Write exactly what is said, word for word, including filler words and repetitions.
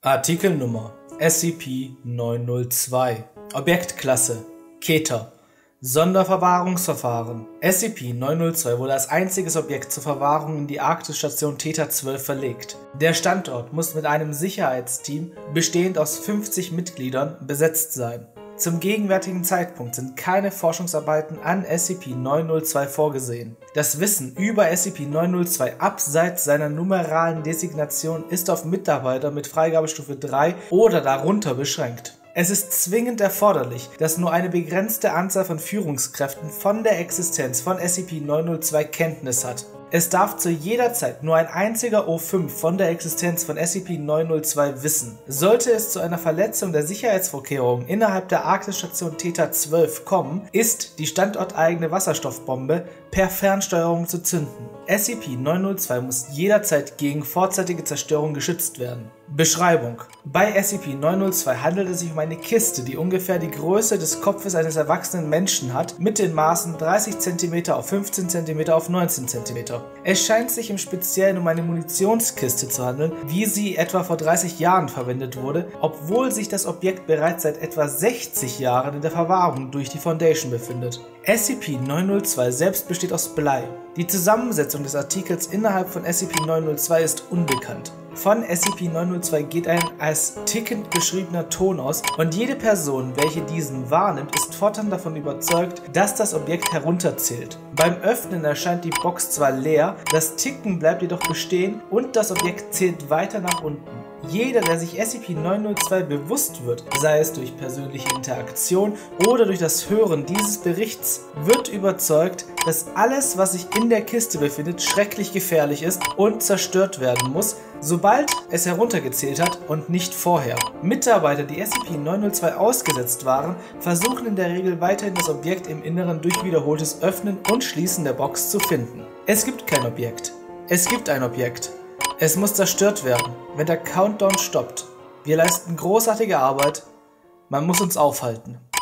Artikelnummer S C P neun null zwei Objektklasse Keter Sonderverwahrungsverfahren S C P neun null zwei wurde als einziges Objekt zur Verwahrung in die Arktis-Station Theta zwölf verlegt. Der Standort muss mit einem Sicherheitsteam bestehend aus fünfzig Mitgliedern besetzt sein. Zum gegenwärtigen Zeitpunkt sind keine Forschungsarbeiten an S C P neun null zwei vorgesehen. Das Wissen über S C P neun null zwei abseits seiner numeralen Designation ist auf Mitarbeiter mit Freigabestufe drei oder darunter beschränkt. Es ist zwingend erforderlich, dass nur eine begrenzte Anzahl von Führungskräften von der Existenz von S C P neun null zwei Kenntnis hat. Es darf zu jeder Zeit nur ein einziger O fünf von der Existenz von S C P neun null zwei wissen. Sollte es zu einer Verletzung der Sicherheitsvorkehrungen innerhalb der Arktis-Station Theta zwölf kommen, ist die standorteigene Wasserstoffbombe per Fernsteuerung zu zünden. S C P neun null zwei muss jederzeit gegen vorzeitige Zerstörung geschützt werden. Beschreibung: Bei S C P neun null zwei handelt es sich um eine Kiste, die ungefähr die Größe des Kopfes eines erwachsenen Menschen hat, mit den Maßen dreißig Zentimeter auf fünfzehn Zentimeter auf neunzehn Zentimeter. Es scheint sich im Speziellen um eine Munitionskiste zu handeln, wie sie etwa vor dreißig Jahren verwendet wurde, obwohl sich das Objekt bereits seit etwa sechzig Jahren in der Verwahrung durch die Foundation befindet. S C P neun null zwei selbst besteht aus Blei. Die Zusammensetzung des Artikels innerhalb von S C P neun null zwei ist unbekannt. Von S C P neun null zwei geht ein als tickend beschriebener Ton aus und jede Person, welche diesen wahrnimmt, ist fortan davon überzeugt, dass das Objekt herunterzählt. Beim Öffnen erscheint die Box zwar leer, das Ticken bleibt jedoch bestehen und das Objekt zählt weiter nach unten. Jeder, der sich S C P neun null zwei bewusst wird, sei es durch persönliche Interaktion oder durch das Hören dieses Berichts, wird überzeugt, dass alles, was sich in der Kiste befindet, schrecklich gefährlich ist und zerstört werden muss, sobald es heruntergezählt hat und nicht vorher. Mitarbeiter, die S C P neun null zwei ausgesetzt waren, versuchen in der Regel weiterhin das Objekt im Inneren durch wiederholtes Öffnen und Schließen der Box zu finden. Es gibt kein Objekt. Es gibt ein Objekt. Es muss zerstört werden, wenn der Countdown stoppt. Wir leisten großartige Arbeit. Man muss uns aufhalten.